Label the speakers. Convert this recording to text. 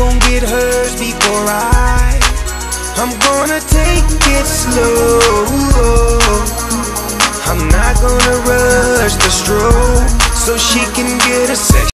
Speaker 1: gon' get hers before I'm gonna take it slow. I'm not gonna rush the stroke, so she can get a sex.